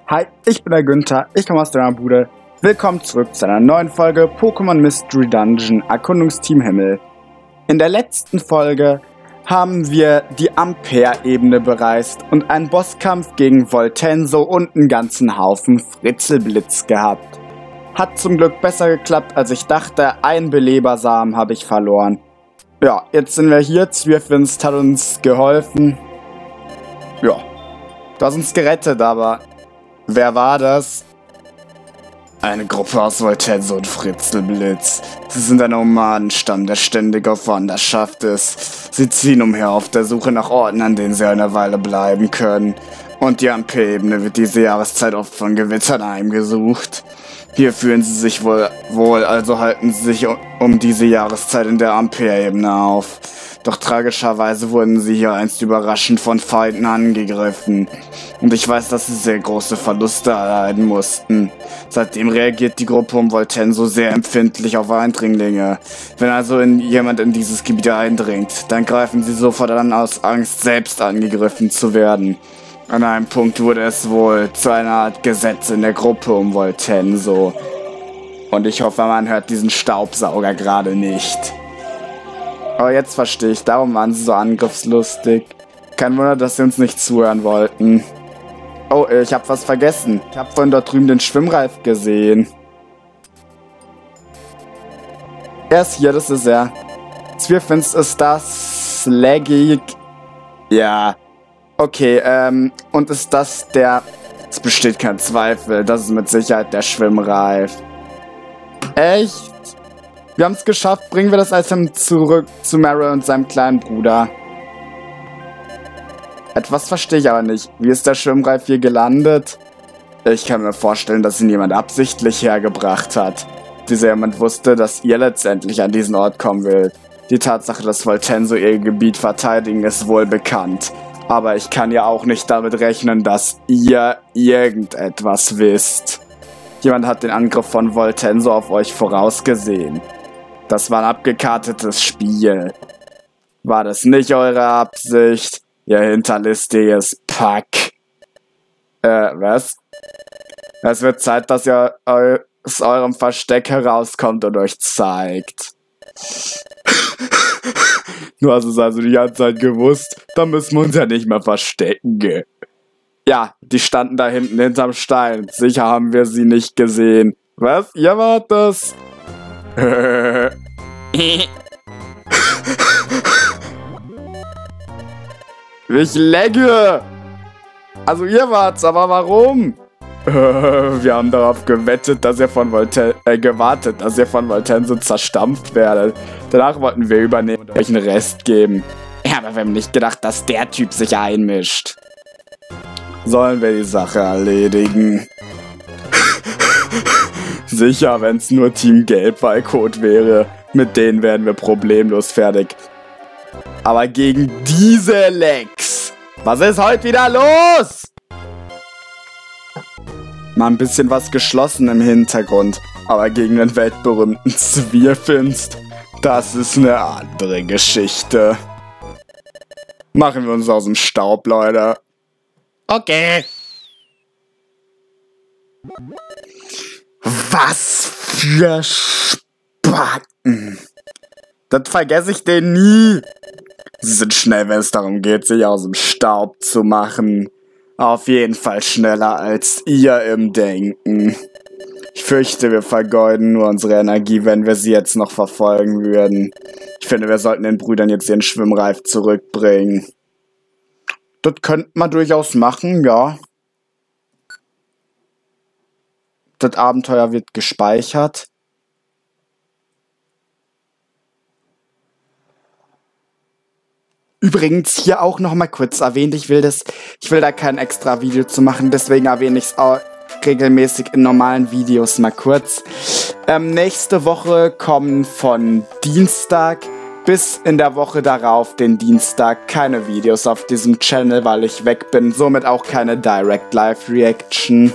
Hi, ich bin der Günther, ich komme aus deiner Bude. Willkommen zurück zu einer neuen Folge Pokémon Mystery Dungeon Erkundungsteam Himmel. In der letzten Folge haben wir die Ampere-Ebene bereist und einen Bosskampf gegen Voltenso und einen ganzen Haufen Fritzelblitz gehabt. Hat zum Glück besser geklappt, als ich dachte. Einen Belebersamen habe ich verloren. Ja, jetzt sind wir hier. Zwirfinst hat uns geholfen. Ja, du hast uns gerettet, aber wer war das? Eine Gruppe aus Voltenso und Fritzelblitz. Sie sind ein Nomadenstamm, der ständig auf Wanderschaft ist. Sie ziehen umher auf der Suche nach Orten, an denen sie eine Weile bleiben können. Und die Ampere-Ebene wird diese Jahreszeit oft von Gewittern heimgesucht. Hier fühlen sie sich wohl, also halten sie sich um diese Jahreszeit in der Ampere-Ebene auf. Doch tragischerweise wurden sie hier einst überraschend von Feinden angegriffen. Und ich weiß, dass sie sehr große Verluste erleiden mussten. Seitdem reagiert die Gruppe um Voltenso sehr empfindlich auf Eindringlinge. Wenn also jemand in dieses Gebiet eindringt, dann greifen sie sofort an aus Angst, selbst angegriffen zu werden. An einem Punkt wurde es wohl zu einer Art Gesetz in der Gruppe um Voltenso. Und ich hoffe, man hört diesen Staubsauger gerade nicht. Aber jetzt verstehe ich, darum waren sie so angriffslustig. Kein Wunder, dass sie uns nicht zuhören wollten. Oh, ich habe was vergessen. Ich habe vorhin dort drüben den Schwimmreif gesehen. Er ist hier, das ist er. Zwirfinst ist das Slaggig. Ja. Okay, und ist das der... Es besteht kein Zweifel, das ist mit Sicherheit der Schwimmreif. Echt? Wir haben es geschafft, bringen wir das Item zurück zu Meryl und seinem kleinen Bruder. Etwas verstehe ich aber nicht. Wie ist der Schwimmreif hier gelandet? Ich kann mir vorstellen, dass ihn jemand absichtlich hergebracht hat. Dieser jemand wusste, dass ihr letztendlich an diesen Ort kommen will. Die Tatsache, dass Voltenso ihr Gebiet verteidigen, ist wohl bekannt. Aber ich kann ja auch nicht damit rechnen, dass ihr irgendetwas wisst. Jemand hat den Angriff von Voltenso auf euch vorausgesehen. Das war ein abgekartetes Spiel. War das nicht eure Absicht, ihr hinterlistiges Pack? Was? Es wird Zeit, dass ihr aus eurem Versteck herauskommt und euch zeigt. Du hast es also die ganze Zeit gewusst, dann müssen wir uns ja nicht mehr verstecken. Ja, die standen da hinten hinterm Stein. Sicher haben wir sie nicht gesehen. Was? Ihr wart das? Ich legge! Also ihr wart's, aber warum? Wir haben darauf gewettet, dass ihr von gewartet, dass ihr von Voltenso zerstampft werdet. Danach wollten wir übernehmen und euch einen Rest geben. Ja, aber wir haben nicht gedacht, dass der Typ sich einmischt. Sollen wir die Sache erledigen? Sicher, wenn es nur Team Gelb-Code wäre. Mit denen werden wir problemlos fertig. Aber gegen diese Lex. Was ist heute wieder los? Mal ein bisschen was geschlossen im Hintergrund. Aber gegen den weltberühmten Zwirfinst, das ist eine andere Geschichte. Machen wir uns aus dem Staub, Leute. Okay. Was für Spaten. Das vergesse ich denen nie. Sie sind schnell, wenn es darum geht, sich aus dem Staub zu machen. Auf jeden Fall schneller als ihr im Denken. Ich fürchte, wir vergeuden nur unsere Energie, wenn wir sie jetzt noch verfolgen würden. Ich finde, wir sollten den Brüdern jetzt ihren Schwimmreif zurückbringen. Das könnte man durchaus machen, ja. Das Abenteuer wird gespeichert. Übrigens hier auch noch mal kurz erwähnt, ich will da kein extra Video zu machen, deswegen erwähne ich es auch regelmäßig in normalen Videos mal kurz. Nächste Woche kommen von Dienstag bis in der Woche darauf, den Dienstag, keine Videos auf diesem Channel, weil ich weg bin, somit auch keine Direct Live Reaction.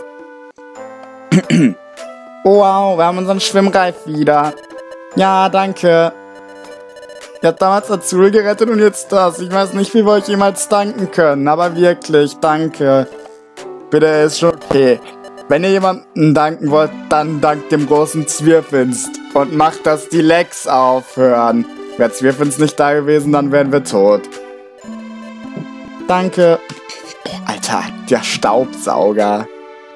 Oh, wow, wir haben unseren Schwimmreif wieder. Ja, danke. Ihr habt damals Azul gerettet und jetzt das. Ich weiß nicht, wie wir euch jemals danken können, aber wirklich, danke. bitte, ist schon okay. Wenn ihr jemandem danken wollt, dann dankt dem großen Zwirfinst. Und macht, dass die Lecks aufhören. Wäre Zwirfinst nicht da gewesen, dann wären wir tot. Danke. Boah, Alter, der Staubsauger.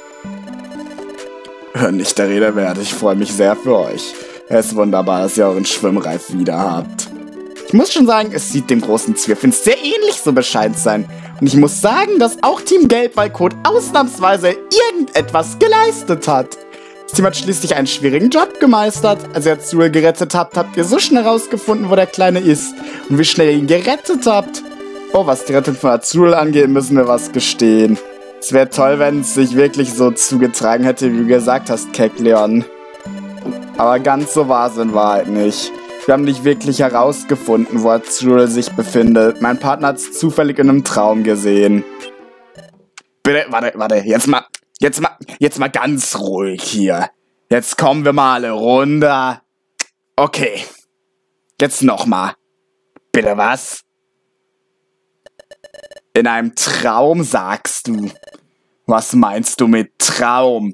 Nicht der Rede wert, ich freue mich sehr für euch. Es ist wunderbar, dass ihr euren Schwimmreif wieder habt. Ich muss schon sagen, es sieht dem großen Zwirfinst sehr ähnlich, so bescheiden sein. Und ich muss sagen, dass auch Team Gelbwaldkot ausnahmsweise irgendetwas geleistet hat. Das Team hat schließlich einen schwierigen Job gemeistert. Als ihr Azul gerettet habt, habt ihr so schnell herausgefunden, wo der Kleine ist. Und wie schnell ihr ihn gerettet habt. Oh, was die Rettung von Azul angeht, müssen wir was gestehen. Es wäre toll, wenn es sich wirklich so zugetragen hätte, wie du gesagt hast, Kekleon. Aber ganz so war es in Wahrheit nicht. Wir haben nicht wirklich herausgefunden, wo Azul sich befindet. Mein Partner hat es zufällig in einem Traum gesehen. Bitte, warte, jetzt mal ganz ruhig hier. Jetzt kommen wir mal alle runter. Okay. Jetzt nochmal. Bitte was? In einem Traum sagst du. Was meinst du mit Traum?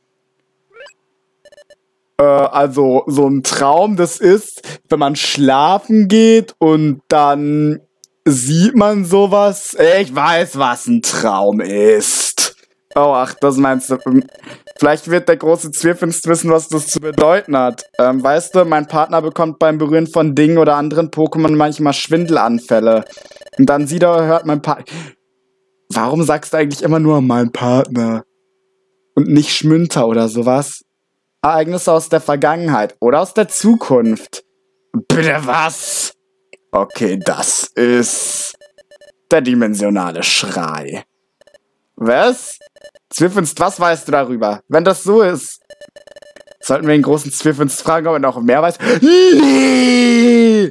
Also, so ein Traum, das ist, wenn man schlafen geht und dann sieht man sowas. Ich weiß, was ein Traum ist. Oh, ach, das meinst du. Vielleicht wird der große Zwirfinst wissen, was das zu bedeuten hat. Weißt du, mein Partner bekommt beim Berühren von Dingen oder anderen Pokémon manchmal Schwindelanfälle. Und dann sieht er, hört mein Partner. Warum sagst du eigentlich immer nur mein Partner? Und nicht Schmünter oder sowas? Ereignisse aus der Vergangenheit oder aus der Zukunft. Bitte was? Okay, das ist der dimensionale Schrei. Was? Zwirfinst, was weißt du darüber? Wenn das so ist, sollten wir den großen Zwirfinst fragen, ob er noch mehr weiß. Nee!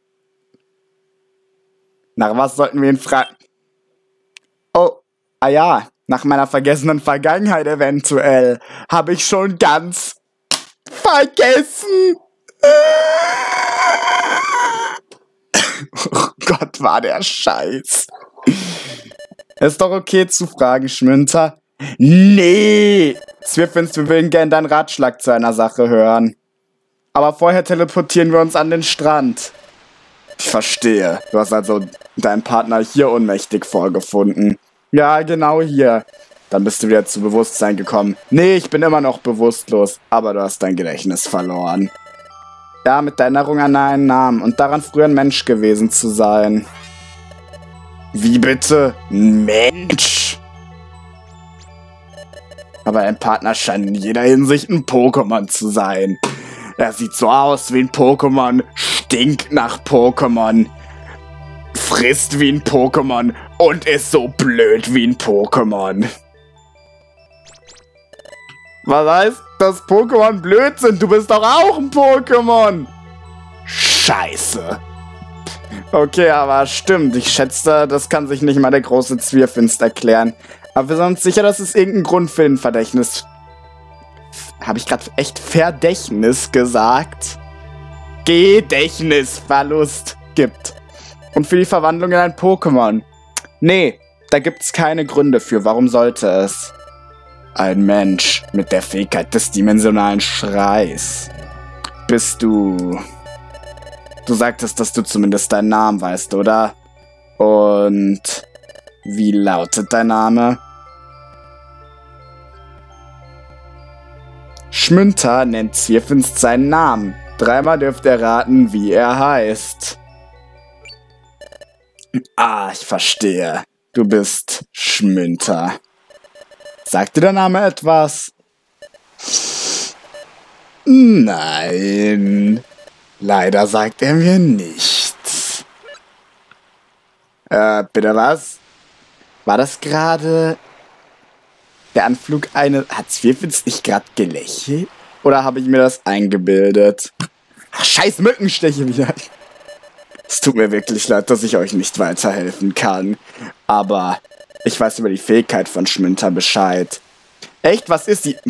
Nach was sollten wir ihn fragen? Oh, ah ja, nach meiner vergessenen Vergangenheit eventuell. Habe ich schon ganz vergessen. Oh Gott, war der Scheiß. Ist doch okay zu fragen, Schmünter. Nee! Zwirfinst, wir würden gern deinen Ratschlag zu einer Sache hören. Aber vorher teleportieren wir uns an den Strand. Ich verstehe. Du hast also deinen Partner hier ohnmächtig vorgefunden. Ja, genau hier. Dann bist du wieder zu Bewusstsein gekommen. Nee, ich bin immer noch bewusstlos. Aber du hast dein Gedächtnis verloren. Ja, mit der Erinnerung an einen Namen und daran früher ein Mensch gewesen zu sein. Wie bitte? Mensch? Aber dein Partner scheint in jeder Hinsicht ein Pokémon zu sein. Er sieht so aus wie ein Pokémon, stinkt nach Pokémon, frisst wie ein Pokémon und ist so blöd wie ein Pokémon. Was heißt, dass Pokémon blöd sind? Du bist doch auch ein Pokémon. Scheiße. Okay, aber stimmt. Ich schätze, das kann sich nicht mal der große Zwirfinst erklären. Aber wir sind uns sicher, dass es irgendeinen Grund für den Verdächtnis... Habe ich gerade echt Verdächtnis gesagt? Gedächtnisverlust gibt. Und für die Verwandlung in ein Pokémon. Nee, da gibt's keine Gründe für. Warum sollte es? Ein Mensch mit der Fähigkeit des dimensionalen Schreis. Bist du... Du sagtest, dass du zumindest deinen Namen weißt, oder? Und... Wie lautet dein Name? Schmünter nennt Zwirfinst seinen Namen. Dreimal dürft ihr raten, wie er heißt. Ah, ich verstehe. Du bist Schmünter. Sagt dir der Name etwas? Nein. Leider sagt er mir nichts. Bitte was? War das gerade der Anflug Hat Zwirfinst nicht gerade gelächelt? Oder habe ich mir das eingebildet? Ach, scheiß Mückenstiche wieder. Es tut mir wirklich leid, dass ich euch nicht weiterhelfen kann. Aber ich weiß über die Fähigkeit von Schmünter Bescheid. Echt? Was ist die?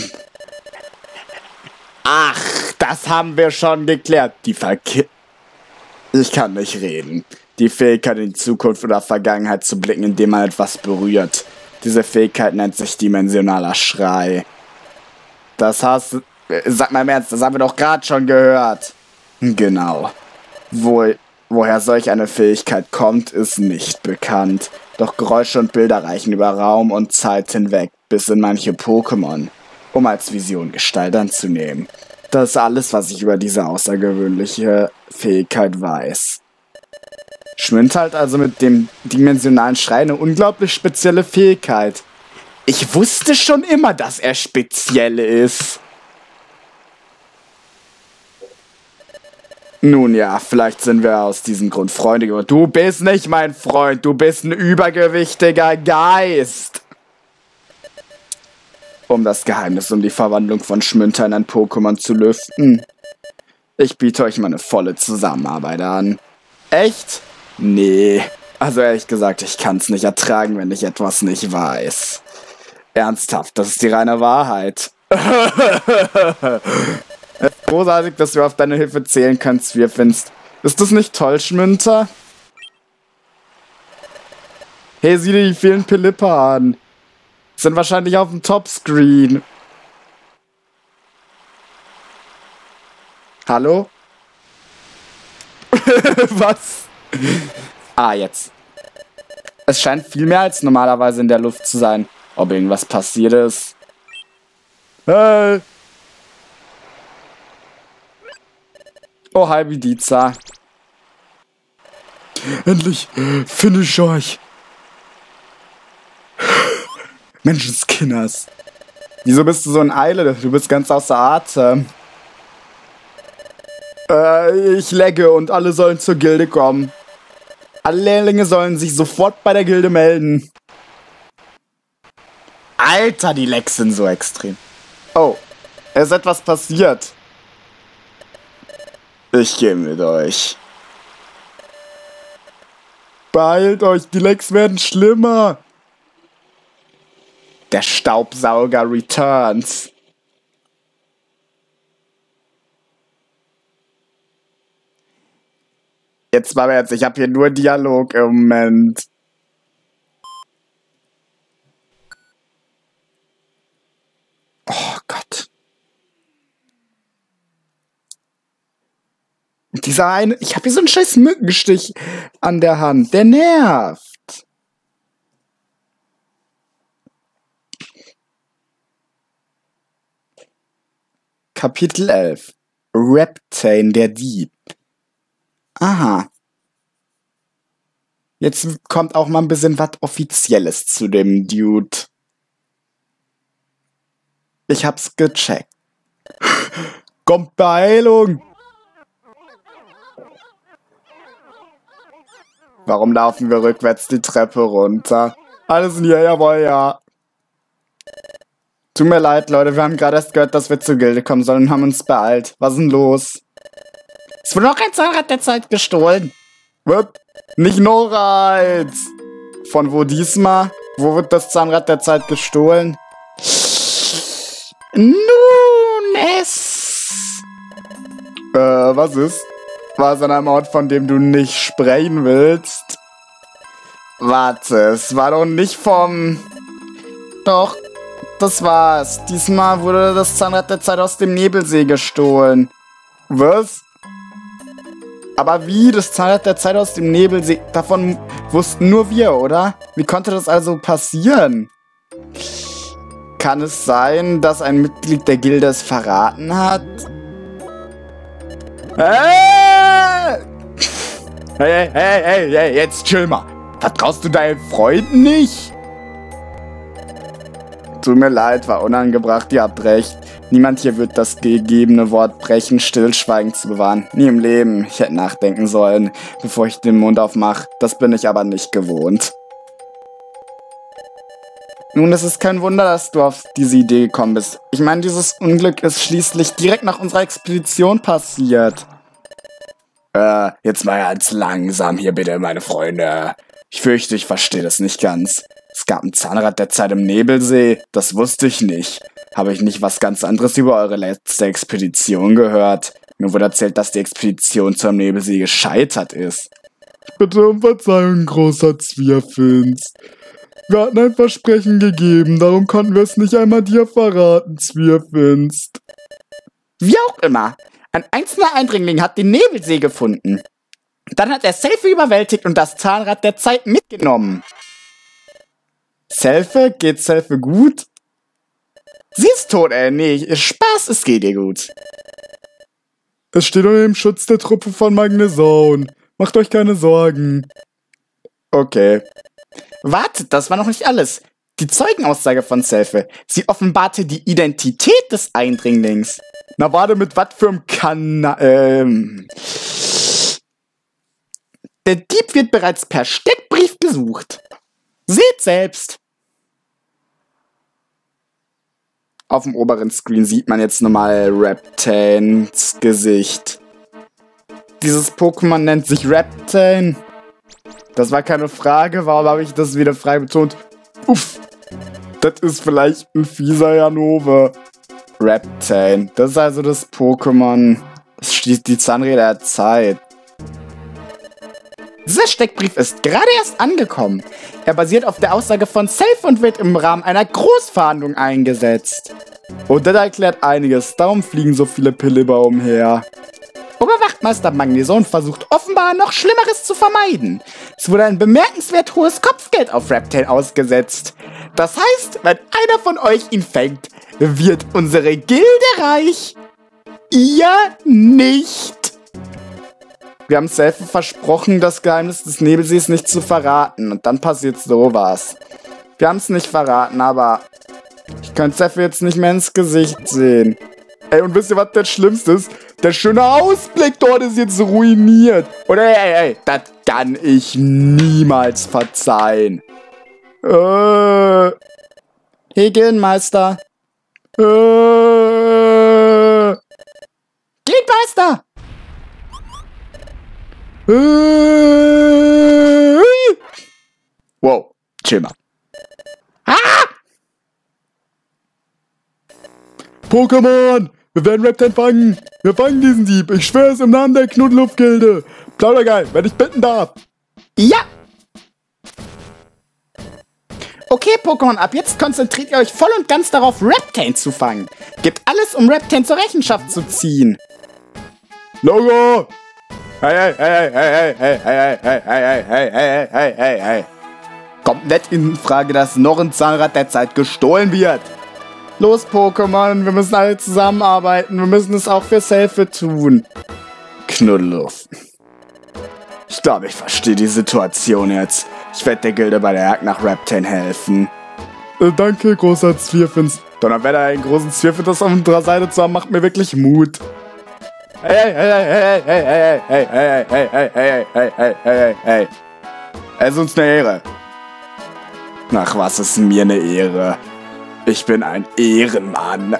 Ach, das haben wir schon geklärt. Ich kann nicht reden. Die Fähigkeit in die Zukunft oder Vergangenheit zu blicken, indem man etwas berührt. Diese Fähigkeit nennt sich dimensionaler Schrei. Das hast... Sag mal im Ernst, das haben wir doch gerade schon gehört. Genau. Woher solch eine Fähigkeit kommt, ist nicht bekannt. Doch Geräusche und Bilder reichen über Raum und Zeit hinweg bis in manche Pokémon, um als Vision Gestalt anzunehmen. Das ist alles, was ich über diese außergewöhnliche Fähigkeit weiß. Schmind hat also mit dem dimensionalen Schrei eine unglaublich spezielle Fähigkeit. Ich wusste schon immer, dass er speziell ist. Nun ja, vielleicht sind wir aus diesem Grund Freunde geworden. Du bist nicht mein Freund, du bist ein übergewichtiger Geist. Um das Geheimnis um die Verwandlung von Schmünter in ein Pokémon zu lüften. Ich biete euch meine volle Zusammenarbeit an. Echt? Nee. Also ehrlich gesagt, ich kann's nicht ertragen, wenn ich etwas nicht weiß. Ernsthaft, das ist die reine Wahrheit. Es ist großartig, dass du auf deine Hilfe zählen kannst, wie ihr findest. Ist das nicht toll, Schmünter? Hey, sieh dir die vielen Pilipper an. Sind wahrscheinlich auf dem Topscreen. Hallo? Was? Ah, jetzt. Es scheint viel mehr als normalerweise in der Luft zu sein. Ob irgendwas passiert ist. Hey! Oh, hi, Bidiza. Endlich finish euch. Menschenskinners. Wieso bist du so in Eile? Du bist ganz außer Atem. Ich lagge und alle sollen zur Gilde kommen. Alle Lehrlinge sollen sich sofort bei der Gilde melden. Alter, die Lags sind so extrem. Oh, es ist etwas passiert. Ich gehe mit euch. Beeilt euch, die Lags werden schlimmer. Der Staubsauger returns. Jetzt mal jetzt, ich habe hier nur Dialog im Moment. Oh Gott. Dieser eine, ich habe hier so einen scheiß Mückenstich an der Hand. Der nervt. Kapitel 11. Reptane, der Dieb. Aha. Jetzt kommt auch mal ein bisschen was Offizielles zu dem Dude. Ich hab's gecheckt. Kommt Beeilung! Warum laufen wir rückwärts die Treppe runter? Alles hier, jawohl, ja. Tut mir leid, Leute, wir haben gerade erst gehört, dass wir zur Gilde kommen sollen und haben uns beeilt. Was ist denn los? Es wurde noch ein Zahnrad der Zeit gestohlen. Was? Nicht noch eins. Von wo diesmal? Wo wird das Zahnrad der Zeit gestohlen? Nun es. Was ist? War es an einem Ort, von dem du nicht sprechen willst? Warte, es war doch nicht vom... Doch, das war's. Diesmal wurde das Zahnrad der Zeit aus dem Nebelsee gestohlen. Was? Aber wie? Das Zahnrad der Zeit aus dem Nebelsee? Davon wussten nur wir, oder? Wie konnte das also passieren? Kann es sein, dass ein Mitglied der Gilde es verraten hat? Hey, jetzt chill mal. Vertraust du deinen Freunden nicht? Tut mir leid, war unangebracht, ihr habt recht. Niemand hier wird das gegebene Wort brechen, Stillschweigen zu bewahren. Nie im Leben. Ich hätte nachdenken sollen, bevor ich den Mund aufmache. Das bin ich aber nicht gewohnt. Nun, es ist kein Wunder, dass du auf diese Idee gekommen bist. Ich meine, dieses Unglück ist schließlich direkt nach unserer Expedition passiert. Jetzt mal ganz langsam hier bitte, meine Freunde. Ich fürchte, ich verstehe das nicht ganz. Es gab ein Zahnrad der Zeit im Nebelsee, das wusste ich nicht. Habe ich nicht was ganz anderes über eure letzte Expedition gehört? Mir wurde erzählt, dass die Expedition zum Nebelsee gescheitert ist. Ich bitte um Verzeihung, großer Zwierfins. Wir hatten ein Versprechen gegeben, darum konnten wir es nicht einmal dir verraten, Zwirfinst. Wie auch immer, ein einzelner Eindringling hat den Nebelsee gefunden. Dann hat er Selfie überwältigt und das Zahnrad der Zeit mitgenommen. Selfie? Geht Selfie gut? Sie ist tot, nee, Spaß, es geht ihr gut. Es steht unter dem Schutz der Truppe von Magnesaun. Macht euch keine Sorgen. Okay. Wartet, das war noch nicht alles. Die Zeugenaussage von Selfie. Sie offenbarte die Identität des Eindringlings. Na warte, mit was für einem Der Dieb wird bereits per Steckbrief gesucht. Seht selbst. Auf dem oberen Screen sieht man jetzt nochmal Reptains Gesicht. Dieses Pokémon nennt sich Reptain. Das war keine Frage, warum habe ich das wieder frei betont? Uff, das ist vielleicht ein fieser Janove. Reptain, das ist also das Pokémon. Das schließt die Zahnräder der Zeit. Dieser Steckbrief ist gerade erst angekommen. Er basiert auf der Aussage von Selfie und wird im Rahmen einer Großverhandlung eingesetzt. Und das erklärt einiges, darum fliegen so viele Pilliber umher. Oberwachtmeister Magnesaun versucht offenbar noch Schlimmeres zu vermeiden. Es wurde ein bemerkenswert hohes Kopfgeld auf Reptain ausgesetzt. Das heißt, wenn einer von euch ihn fängt, wird unsere Gilde reich. Ihr nicht. Wir haben Selfie versprochen, das Geheimnis des Nebelsees nicht zu verraten. Und dann passiert sowas. Wir haben es nicht verraten, aber ich kann Selfie jetzt nicht mehr ins Gesicht sehen. Ey, und wisst ihr, was das Schlimmste ist? Der schöne Ausblick dort ist jetzt ruiniert. Und ey, das kann ich niemals verzeihen. Hey, Gildenmeister. Gildenmeister! Wow, chill mal. Ah! Pokémon! Wir werden Reptain fangen! Wir fangen diesen Dieb! Ich schwöre es im Namen der Knuddelhof-Gilde! Plaudergeil, wenn ich bitten darf! Ja! Okay, Pokémon, ab jetzt konzentriert ihr euch voll und ganz darauf, Reptain zu fangen. Gebt alles, um Reptain zur Rechenschaft zu ziehen. Logo! Hey. Kommt nicht in Frage, dass noch ein Zahnrad der Zeit gestohlen wird. Los, Pokémon, wir müssen alle zusammenarbeiten. Wir müssen es auch für Selfie tun. Knuddelhof. Ich glaube, ich verstehe die Situation jetzt. Ich werde der Gilde bei der Jagd nach Reptain helfen. Danke, großer Zwirfinst. Donnerwetter, einen großen Zwirfinst auf unserer Seite zu haben, macht mir wirklich Mut. Hey. Es ist uns eine Ehre. Ach, was ist mir eine Ehre? Ich bin ein Ehrenmann.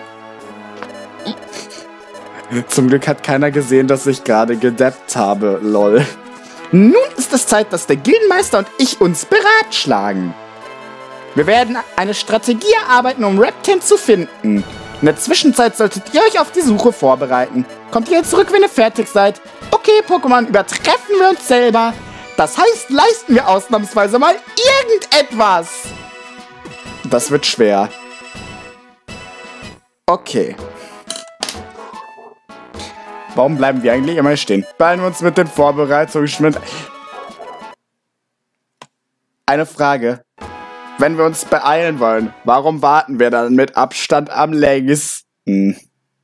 Zum Glück hat keiner gesehen, dass ich gerade gedappt habe, lol. Nun ist es Zeit, dass der Gildenmeister und ich uns beratschlagen. Wir werden eine Strategie erarbeiten, um Reptain zu finden. In der Zwischenzeit solltet ihr euch auf die Suche vorbereiten. Kommt ihr zurück, wenn ihr fertig seid? Okay, Pokémon, übertreffen wir uns selber. Das heißt, leisten wir ausnahmsweise mal irgendetwas. Das wird schwer. Okay. Warum bleiben wir eigentlich immer stehen? Beeilen wir uns mit den Vorbereitungen. Eine Frage. Wenn wir uns beeilen wollen, warum warten wir dann mit Abstand am längsten?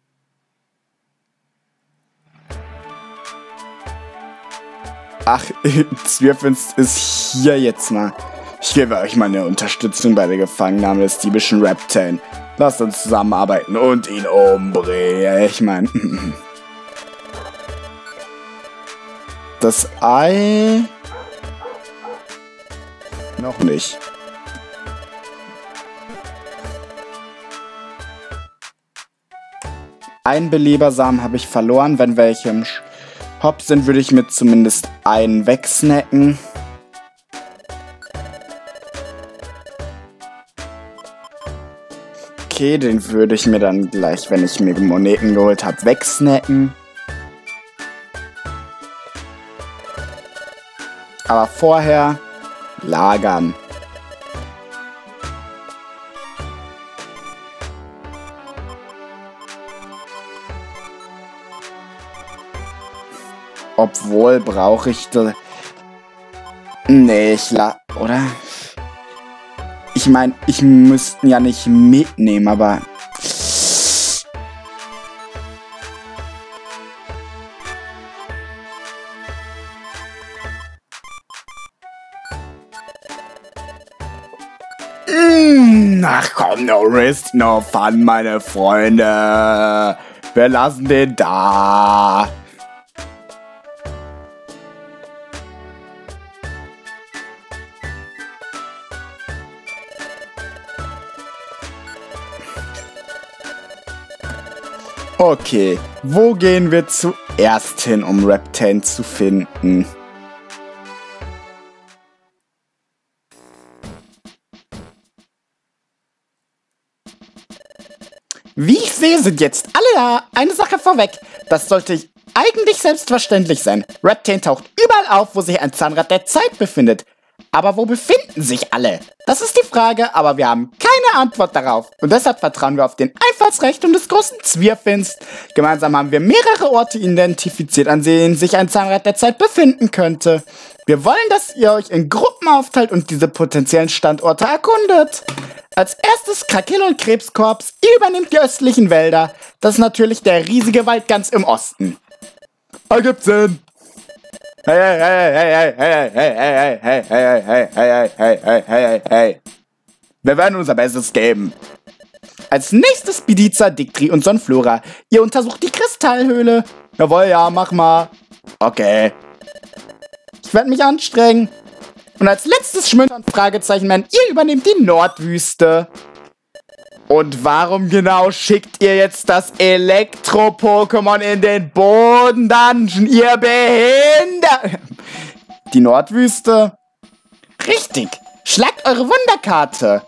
Ach, Zwirfinst ist hier jetzt mal. Ich gebe euch meine Unterstützung bei der Gefangennahme des diebischen Reptain. Lasst uns zusammenarbeiten und ihn umbringen. Ich meine... Das Ei... Noch nicht. Einen Belebersamen habe ich verloren. Wenn welche im Shop sind, würde ich mir zumindest einen wegsnacken. Okay, den würde ich mir dann gleich, wenn ich mir Moneten geholt habe, wegsnacken. Aber vorher lagern. Obwohl, brauche ich da... Nee, oder? Ich meine, ich müsste ja nicht mitnehmen, aber... Ach komm, no risk, no fun, meine Freunde. Wir lassen den da. Okay, wo gehen wir zuerst hin, um Reptane zu finden? Wie ich sehe, sind jetzt alle da. Eine Sache vorweg. Das sollte eigentlich selbstverständlich sein. Reptane taucht überall auf, wo sich ein Zahnrad der Zeit befindet. Aber wo befinden sich alle? Das ist die Frage, aber wir haben keine Antwort darauf. Und deshalb vertrauen wir auf den Einfallsreichtum des großen Zwirfinst. Gemeinsam haben wir mehrere Orte identifiziert, an denen sich ein Zahnrad der Zeit befinden könnte. Wir wollen, dass ihr euch in Gruppen aufteilt und diese potenziellen Standorte erkundet. Als erstes Krakil und Krebskorps, ihr übernehmt die östlichen Wälder. Das ist natürlich der riesige Wald ganz im Osten. Ergibt Sinn. Hey. Wir werden unser Bestes geben. Als nächstes Bidiza, Dictri und Sonflora. Ihr untersucht die Kristallhöhle. Jawohl, ja, mach mal. Okay. Ich werde mich anstrengen. Und als letztes Schmünter und Fragezeichenmann, ihr übernehmt die Nordwüste. Und warum genau schickt ihr jetzt das Elektro-Pokémon in den Bodendungeon, ihr Behindert? Die Nordwüste? Richtig. Schlagt eure Wunderkarte.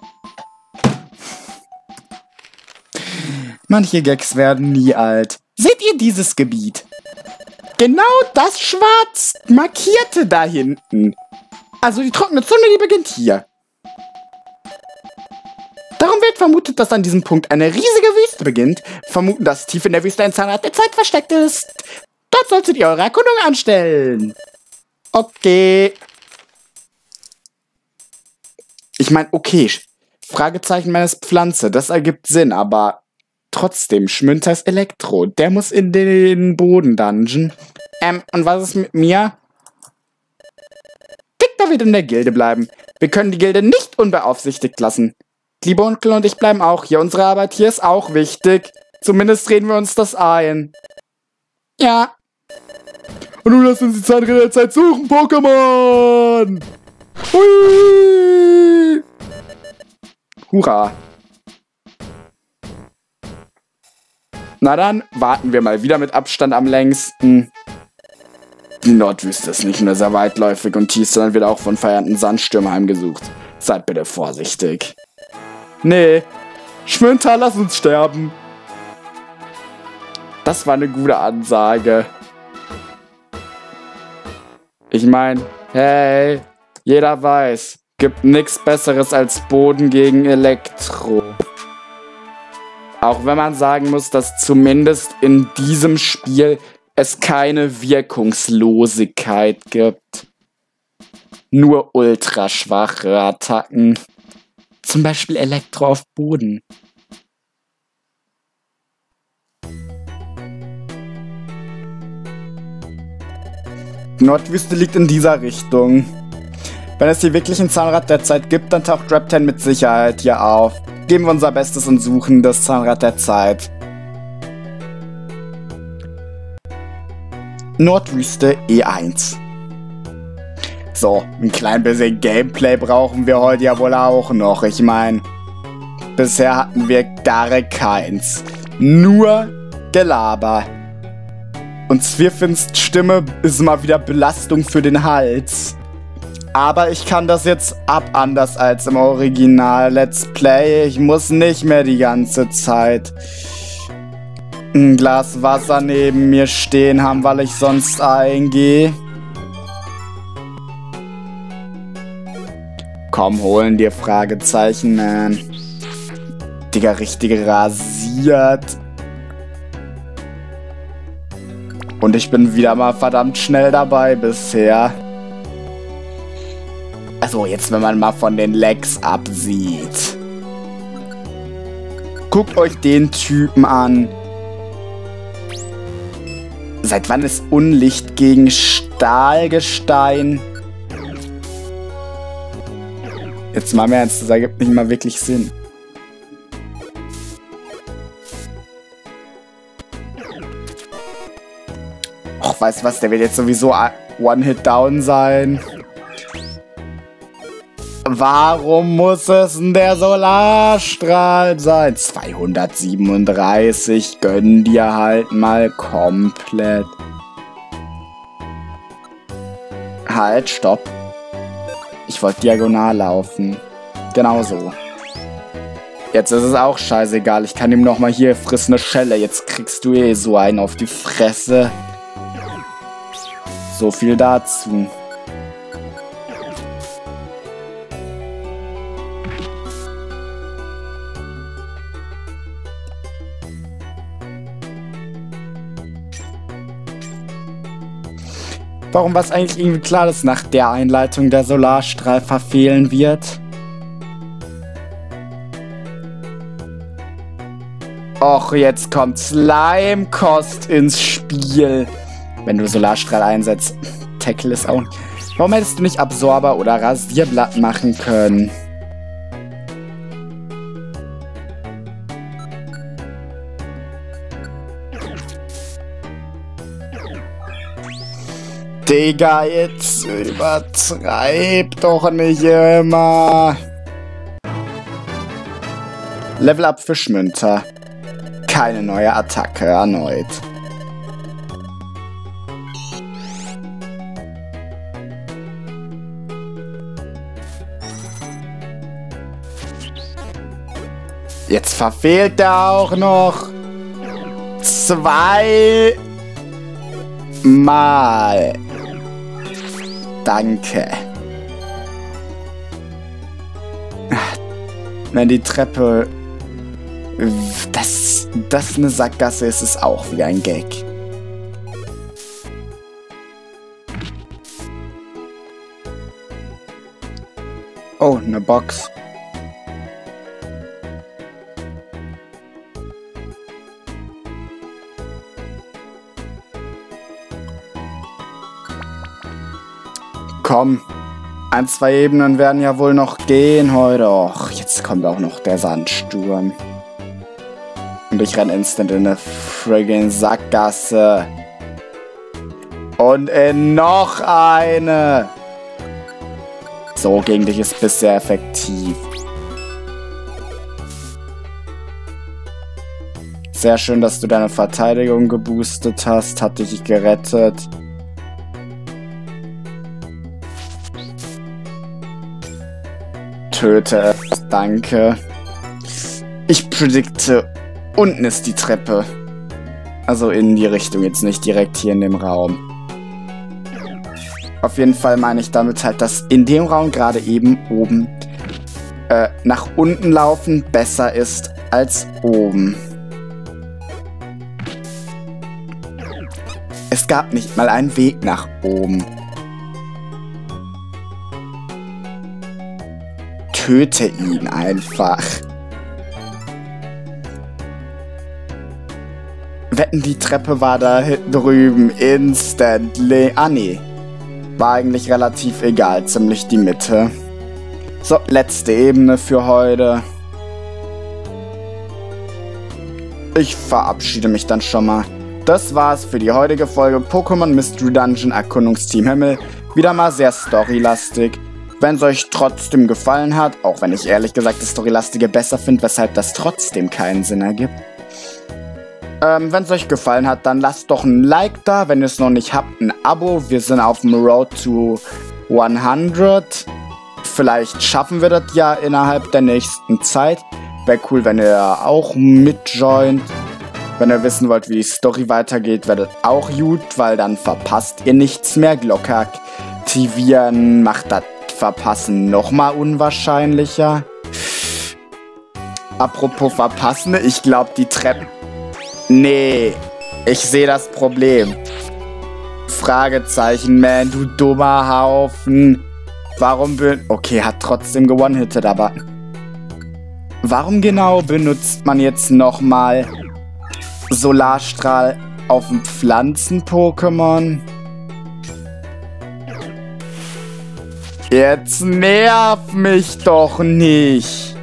Manche Gags werden nie alt. Seht ihr dieses Gebiet? Genau das schwarz markierte da hinten. Also die trockene Zone, die beginnt hier. Darum wird vermutet, dass an diesem Punkt eine riesige Wüste beginnt. Vermuten, dass tief in der Wüste ein Zahnrad der Zeit versteckt ist. Dort solltet ihr eure Erkundung anstellen. Okay. Ich meine, okay. Fragezeichen meines Pflanze, das ergibt Sinn, aber trotzdem, Schmünters Elektro, der muss in den Bodendungeon. Und was ist mit mir? Victor wird in der Gilde bleiben. Wir können die Gilde nicht unbeaufsichtigt lassen. Liebe Onkel und ich bleiben auch hier. Unsere Arbeit hier ist auch wichtig. Zumindest reden wir uns das ein. Ja. Und nun lass uns die Zahnräder der Zeit suchen, Pokémon! Hui! Hurra! Na dann, warten wir mal wieder mit Abstand am längsten. Die Nordwüste ist nicht nur sehr weitläufig und tief, sondern wird auch von feiernden Sandstürmen heimgesucht. Seid bitte vorsichtig. Nee, Schmünter, lass uns sterben. Das war eine gute Ansage. Ich meine, hey, jeder weiß, gibt nichts Besseres als Boden gegen Elektro. Auch wenn man sagen muss, dass zumindest in diesem Spiel es keine Wirkungslosigkeit gibt. Nur ultraschwache Attacken. Zum Beispiel Elektro auf Boden. Nordwüste liegt in dieser Richtung. Wenn es hier wirklich ein Zahnrad der Zeit gibt, dann taucht Reptane mit Sicherheit hier auf. Geben wir unser Bestes und suchen das Zahnrad der Zeit. Nordwüste E1. So, ein klein bisschen Gameplay brauchen wir heute ja wohl auch noch. Ich meine, bisher hatten wir gar keins. Nur Gelaber. Und Zwirfinsts Stimme ist mal wieder Belastung für den Hals. Aber ich kann das jetzt ab, anders als im Original Let's Play. Ich muss nicht mehr die ganze Zeit ein Glas Wasser neben mir stehen haben, weil ich sonst eingehe. Komm, holen dir Fragezeichen, man. Digga, richtig rasiert. Und ich bin wieder mal verdammt schnell dabei bisher. Also jetzt, wenn man mal von den Lags absieht. Guckt euch den Typen an. Seit wann ist Unlicht gegen Stahlgestein? Jetzt mal im Ernst, das ergibt nicht mal wirklich Sinn. Och, weißt du was, der wird jetzt sowieso One-Hit-Down sein. Warum muss es denn der Solarstrahl sein? 237, gönn dir halt mal komplett. Halt, stopp. Ich wollte diagonal laufen. Genau so. Jetzt ist es auch scheißegal. Ich kann ihm nochmal hier, friss eine Schelle. Jetzt kriegst du eh so einen auf die Fresse. So viel dazu. Warum war es eigentlich irgendwie klar, dass nach der Einleitung der Solarstrahl verfehlen wird? Och, jetzt kommt Slime-Kost ins Spiel. Wenn du Solarstrahl einsetzt. Tackle ist auch... Warum hättest du nicht Absorber oder Rasierblatt machen können? Digga, jetzt übertreib doch nicht immer. Level Up für Schmünter. Keine neue Attacke erneut. Jetzt verfehlt er auch noch 2 Mal. Danke. Wenn die Treppe... Das eine Sackgasse ist, ist auch wieder ein Gag. Oh, eine Box. Komm, 1, 2 Ebenen werden ja wohl noch gehen heute. Och, jetzt kommt auch noch der Sandsturm. Und ich renne instant in eine friggin' Sackgasse. Und in noch eine. So, gegen dich ist bisher effektiv. Sehr schön, dass du deine Verteidigung geboostet hast. Hat dich gerettet. Töte es. Danke. Ich predikte, unten ist die Treppe. Also in die Richtung, jetzt nicht direkt hier in dem Raum. Auf jeden Fall meine ich damit halt, dass in dem Raum gerade eben oben nach unten laufen besser ist als oben. Es gab nicht mal einen Weg nach oben. Töte ihn einfach. Wetten, die Treppe war da drüben. Instantly. Ah, nee. War eigentlich relativ egal. Ziemlich die Mitte. So, letzte Ebene für heute. Ich verabschiede mich dann schon mal. Das war's für die heutige Folge Pokémon Mystery Dungeon Erkundungsteam Himmel. Wieder mal sehr storylastig. Wenn es euch trotzdem gefallen hat, auch wenn ich ehrlich gesagt das Storylastige besser finde, weshalb das trotzdem keinen Sinn ergibt. Wenn es euch gefallen hat, dann lasst doch ein Like da. Wenn ihr es noch nicht habt, ein Abo. Wir sind auf dem Road to 100. Vielleicht schaffen wir das ja innerhalb der nächsten Zeit. Wäre cool, wenn ihr auch mitjoint. Wenn ihr wissen wollt, wie die Story weitergeht, werdet auch gut, weil dann verpasst ihr nichts mehr. Glocke aktivieren macht das Verpassen nochmal unwahrscheinlicher. Apropos Verpassen, ich glaube die Treppen... Nee, ich sehe das Problem. Fragezeichen, man, du dummer Haufen. Warum okay, hat trotzdem gewonnen-hitted, aber... Warum genau benutzt man jetzt nochmal Solarstrahl auf dem Pflanzen-Pokémon? Jetzt nerv mich doch nicht.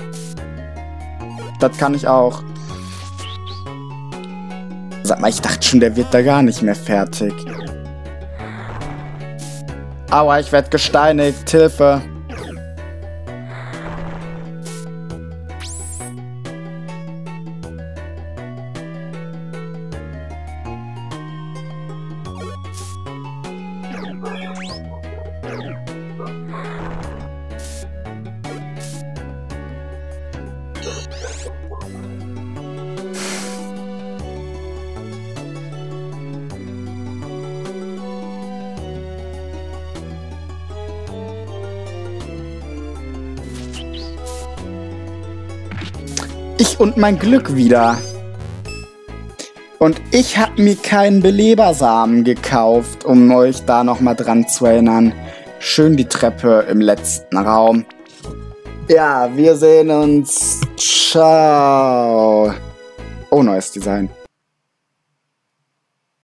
Das kann ich auch. Sag mal, ich dachte schon, der wird da gar nicht mehr fertig. Aua, ich werd gesteinigt. Hilfe. Ich und mein Glück wieder. Und ich habe mir keinen Belebersamen gekauft, um euch da nochmal dran zu erinnern. Schön die Treppe im letzten Raum. Ja, wir sehen uns. Ciao. Oh, neues Design.